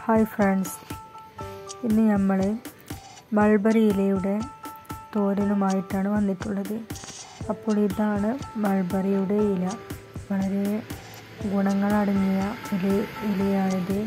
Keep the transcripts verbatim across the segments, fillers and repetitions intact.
Hi friends, ഇന്ന് നമ്മൾ mulberry ഇലയുടെ തോരനുമായിട്ടാണ് വന്നിട്ടുള്ളത്. അപ്പോൾ ഇതാണ് മൾബറിയുടെ ഇല. വളരെ ഗുണങ്ങളടങ്ങിയ ഇല ഇലയാണിത്.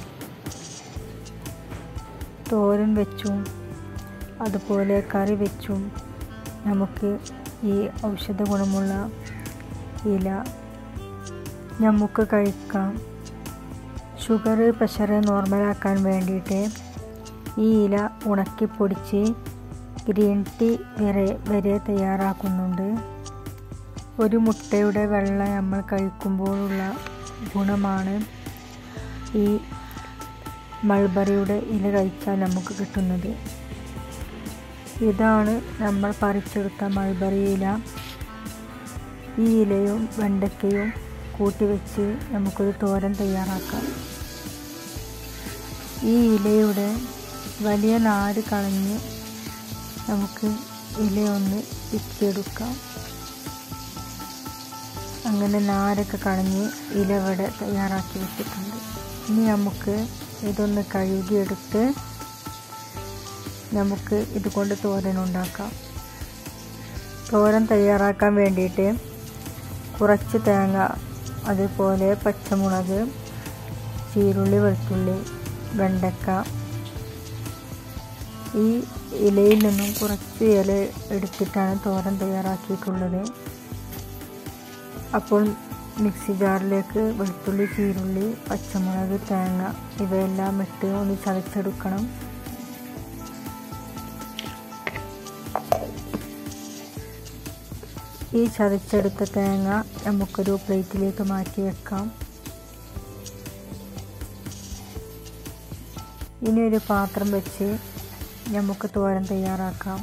തോരൻ വെച്ചും അതുപോലെ കറി വെച്ചും നമുക്ക് ഈ ഔഷധ ഗുണമുള്ള ഇല നമുക്ക് കഴിക്കാം. ഷുഗർ പ്രഷർ നോർമലാക്കാൻ വേണ്ടിയിട്ട് ഈ ഇല ഉണക്കിപ്പൊടിച്ച് ഗ്രീൻ ടീ വരെ വരെ തയ്യാറാക്കുന്നുണ്ട്. ഒരു മുട്ടയുടെ വെള്ള നമ്മൾ കഴിക്കുമ്പോഴുള്ള ഗുണമാണ് ഈ മൾബറിയുടെ ഇല കഴിച്ചാൽ നമുക്ക് കിട്ടുന്നത്. ഇതാണ് നമ്മൾ പറിച്ചെടുത്ത മൾബറി ഇല. ഈ ഇലയും വെണ്ടയ്ക്കയും കൂട്ടി വെച്ച് നമുക്കൊരു തോരൻ തയ്യാറാക്കാം. ഈ ഇലയുടെ വലിയ നാര് കളഞ്ഞ് നമുക്ക് ഇലയൊന്ന് പിച്ചെടുക്കാം. അങ്ങനെ നാരൊക്കെ കളഞ്ഞ് ഇല ഇവിടെ തയ്യാറാക്കി വെച്ചിട്ടുണ്ട്. ഇനി നമുക്ക് ഇതൊന്ന് കഴുകിയെടുത്ത് നമുക്ക് ഇതുകൊണ്ട് തോരൻ ഉണ്ടാക്കാം. തോരൻ തയ്യാറാക്കാൻ വേണ്ടിയിട്ട് കുറച്ച് തേങ്ങ, അതുപോലെ പച്ചമുളക്, ചീരുള്ളി, വെളുത്തുള്ളി, വെണ്ടക്ക, ഈ ഇലയിൽ നിന്നും കുറച്ച് ഇല എടുത്തിട്ടാണ് തോരൻ തയ്യാറാക്കിയിട്ടുള്ളത്. അപ്പോൾ മിക്സി ജാറിലേക്ക് വെളുത്തുള്ളി, ചീരുള്ളി, പച്ചമുളക്, തേങ്ങ ഇവയെല്ലാം ഇട്ട് ഒന്ന് ചതച്ചെടുക്കണം. ഈ ചതച്ചെടുത്ത തേങ്ങ നമുക്കൊരു പ്ലേറ്റിലേക്ക് മാറ്റി വെക്കാം. ഇനി ഒരു പാത്രം വെച്ച് നമുക്ക് തോരൻ തയ്യാറാക്കാം.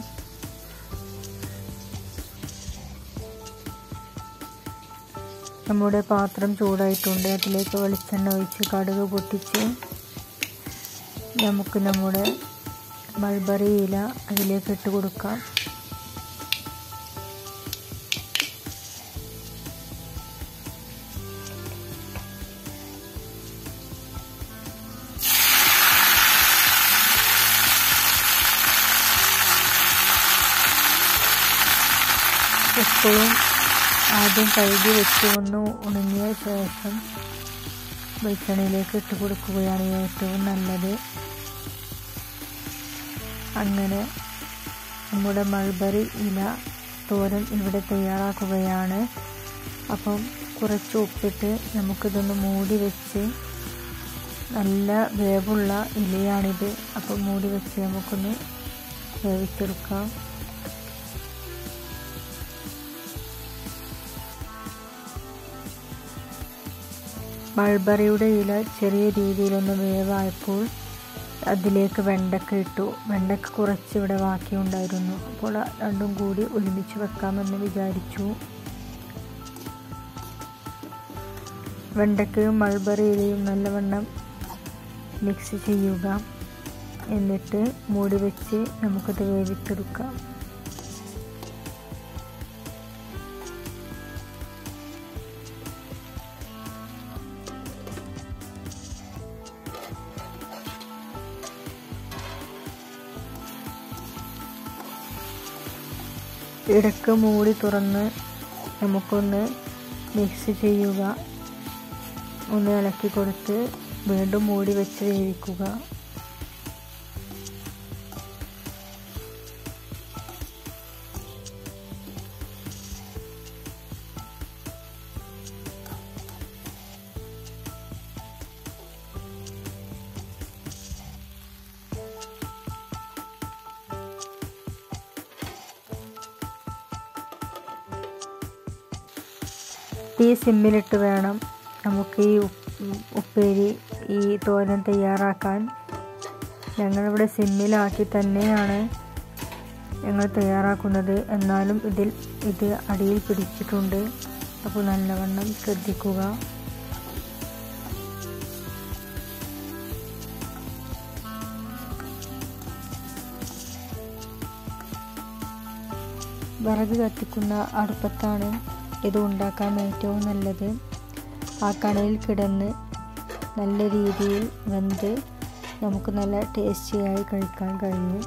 നമ്മുടെ പാത്രം ചൂടായിട്ടുണ്ട്. അതിലേക്ക് വെളിച്ചെണ്ണ ഒഴിച്ച് കടുക് പൊട്ടിച്ച് നമുക്ക് നമ്മുടെ മൾബറി ഇല അതിലേക്ക് ഇട്ട് കൊടുക്കാം. എപ്പോഴും ആദ്യം കഴുകി വെച്ച് ഒന്ന് ഉണങ്ങിയ ശേഷം വെളിച്ചെണ്ണയിലേക്ക് ഇട്ട് കൊടുക്കുകയാണ് ഏറ്റവും നല്ലത്. അങ്ങനെ നമ്മുടെ മൾബറി ഇല തോരൻ ഇവിടെ തയ്യാറാക്കുകയാണ്. അപ്പം കുറച്ച് ഉപ്പിട്ട് നമുക്കിതൊന്ന് മൂടി വെച്ച്, നല്ല വേവുള്ള ഇലയാണിത്, അപ്പം മൂടി വെച്ച് നമുക്കൊന്ന് വേവിച്ചെടുക്കാം. മൾബറിയുടെ ഇല ചെറിയ രീതിയിലൊന്ന് വേവായപ്പോൾ അതിലേക്ക് വെണ്ടക്ക ഇട്ടു. വെണ്ടക്ക കുറച്ച് ഇവിടെ ബാക്കിയുണ്ടായിരുന്നു. അപ്പോൾ രണ്ടും കൂടി ഒരുമിച്ച് വെക്കാമെന്ന് വിചാരിച്ചു. വെണ്ടക്കയും മൾബറി ഇലയും നല്ലവണ്ണം മിക്സ് ചെയ്യുക. എന്നിട്ട് മൂടി വെച്ച് നമുക്കത് വേവിച്ചെടുക്കാം. ഇടയ്ക്ക് മൂടി തുറന്ന് നമുക്കൊന്ന് മിക്സ് ചെയ്യുക. ഒന്ന് ഇളക്കി കൊടുത്ത് വീണ്ടും മൂടി വെച്ച് വേവിക്കുക. തീ സിമ്മിലിട്ട് വേണം നമുക്ക് ഈ ഉപ്പേരി ഈ തോരൻ തയ്യാറാക്കാൻ. ഞങ്ങളിവിടെ സിമ്മിലാക്കി തന്നെയാണ് ഞങ്ങൾ തയ്യാറാക്കുന്നത്. എന്നാലും ഇതിൽ ഇത് അടിയിൽ പിടിച്ചിട്ടുണ്ട്. അപ്പോൾ നല്ലവണ്ണം ശ്രദ്ധിക്കുക. വിറക് കത്തിക്കുന്ന അടുപ്പത്താണ് ഇത് ഉണ്ടാക്കാൻ ഏറ്റവും നല്ലത്. ആ കണലിൽ കിടന്ന് നല്ല രീതിയിൽ വെന്ത് നമുക്ക് നല്ല ടേസ്റ്റിയായി കഴിക്കാൻ കഴിയും.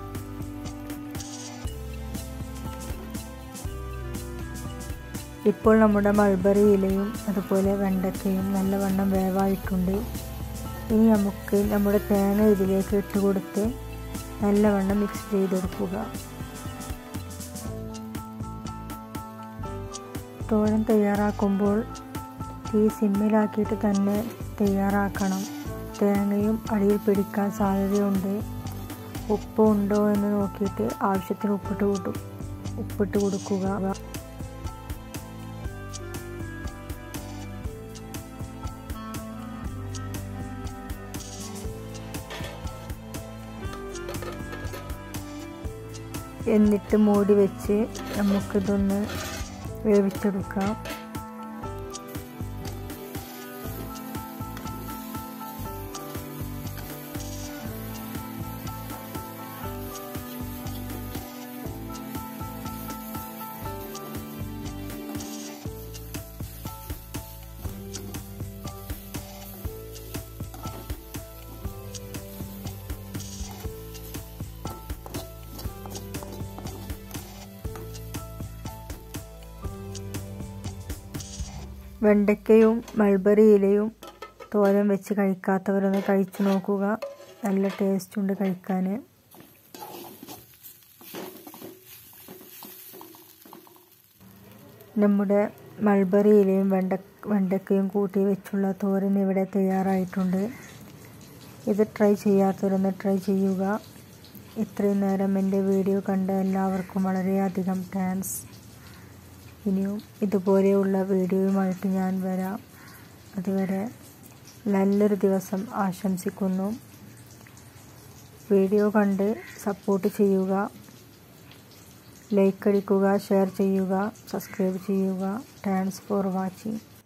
ഇപ്പോൾ നമ്മുടെ മൾബറി ഇലയും അതുപോലെ വെണ്ടയ്ക്കയും നല്ലവണ്ണം വേവായിട്ടുണ്ട്. ഇനി നമുക്ക് നമ്മുടെ തേങ്ങ ഇതിലേക്ക് ഇട്ട് കൊടുത്ത് നല്ലവണ്ണം മിക്സ് ചെയ്തെടുക്കുക. തോരൻ തയ്യാറാക്കുമ്പോൾ തീ സിമ്മിലാക്കിയിട്ട് തന്നെ തയ്യാറാക്കണം. തേങ്ങയും അടിയിൽ പിടിക്കാൻ സാധ്യതയുണ്ട്. ഉപ്പ് ഉണ്ടോ എന്ന് നോക്കിയിട്ട് ആവശ്യത്തിന് ഉപ്പിട്ട് കൊടു ഉപ്പിട്ട് കൊടുക്കുക. എന്നിട്ട് മൂടി വെച്ച് നമുക്കിതൊന്ന് വേവിച്ചെടുക്കാം. വെണ്ടയ്ക്കയും മൾബറി ഇലയും തോരൻ വെച്ച് കഴിക്കാത്തവരൊന്ന് കഴിച്ചു നോക്കുക. നല്ല ടേസ്റ്റ് ഉണ്ട് കഴിക്കാൻ. നമ്മുടെ മൾബറി ഇലയും വെണ്ട വെണ്ടയ്ക്കയും കൂട്ടി വെച്ചുള്ള തോരൻ ഇവിടെ തയ്യാറായിട്ടുണ്ട്. ഇത് ട്രൈ ചെയ്യാത്തവരൊന്ന് ട്രൈ ചെയ്യുക. ഇത്രയും നേരം എൻ്റെ വീഡിയോ കണ്ട എല്ലാവർക്കും വളരെയധികം താങ്ക്സ്. ഇനിയും ഇതുപോലെയുള്ള വീഡിയോയുമായിട്ട് ഞാൻ വരാം. അതുവരെ നല്ലൊരു ദിവസം ആശംസിക്കുന്നു. വീഡിയോ കണ്ട് സപ്പോർട്ട് ചെയ്യുക, ലൈക്ക് അടിക്കുക, ഷെയർ ചെയ്യുക, സബ്സ്ക്രൈബ് ചെയ്യുക. Thanks for watching.